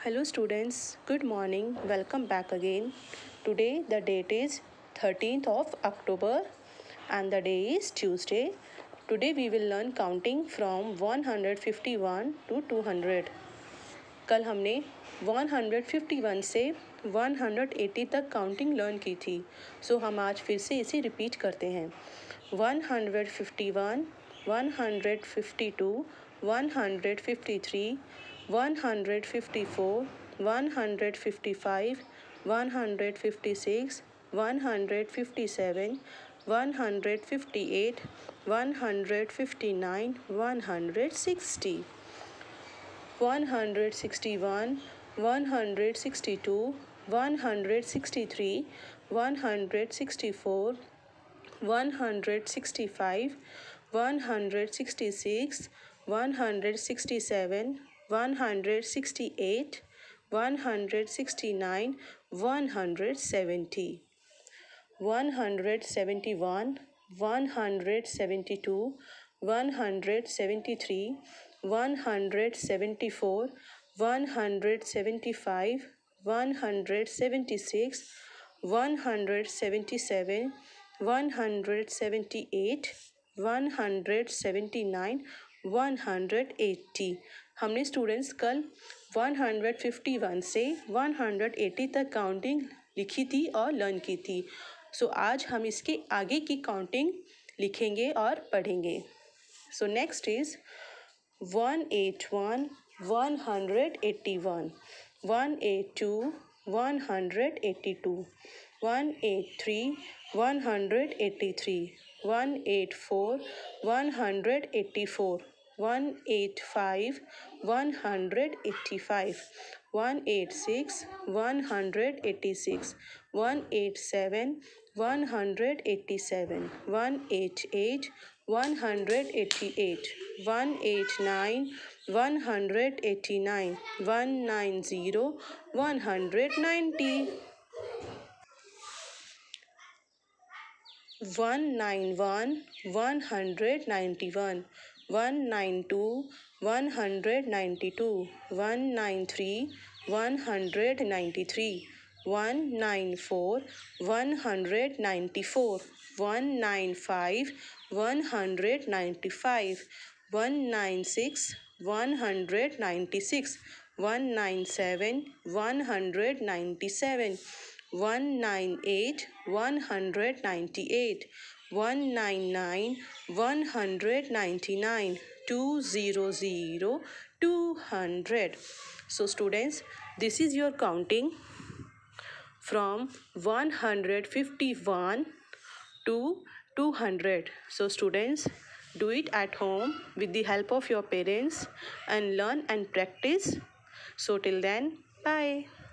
Hello students, good morning, welcome back again. Today the date is 13th of October and the day is Tuesday. Today we will learn counting from 151 to 200. कल हमने 151 से 180 तक counting learn की थी, सो हम आज फिर से इसे रिपीट करते हैं. 151, 152, 153, 154, 155, 156, 157, 158, 159, 160, 161, 162, 163, 164, 165, 166, 167, 168, 169, 170, 171, 172, 173, 174, 175, 176, 177, 178, 179, 180. हमने स्टूडेंट्स कल 151 से 180 तक काउंटिंग लिखी थी और लर्न की थी. सो आज हम इसके आगे की काउंटिंग लिखेंगे और पढ़ेंगे. So next is 181, 181, 182, 182, 183, 183, 184, 184, 185, 185, 186, 186, 187, 187, 188, 188, 189, 189, 190, 190, 191, 191, 192, 192, 193, 193, 194, 194, 195, 195, 196, 196, 197, 197, 198, 198, 199, 199, 200, 200. So students, this is your counting from 151 to 200. So students, do it at home with the help of your parents and learn and practice. So till then, bye.